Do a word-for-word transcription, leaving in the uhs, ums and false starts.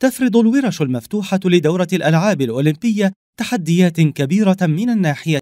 تفرض الورش المفتوحة لدورة الألعاب الأولمبية تحديات كبيرة من الناحية